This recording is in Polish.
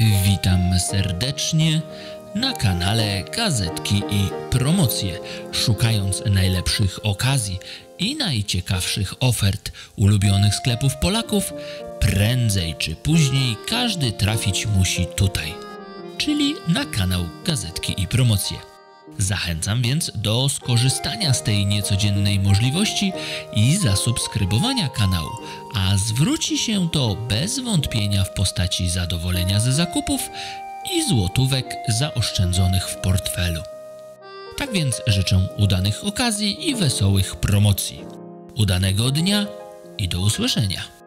Witam serdecznie na kanale Gazetki i Promocje. Szukając najlepszych okazji i najciekawszych ofert ulubionych sklepów Polaków, prędzej czy później każdy trafić musi tutaj, czyli na kanał Gazetki i Promocje. Zachęcam więc do skorzystania z tej niecodziennej możliwości i zasubskrybowania kanału, a zwróci się to bez wątpienia w postaci zadowolenia ze zakupów i złotówek zaoszczędzonych w portfelu. Tak więc życzę udanych okazji i wesołych promocji. Udanego dnia i do usłyszenia.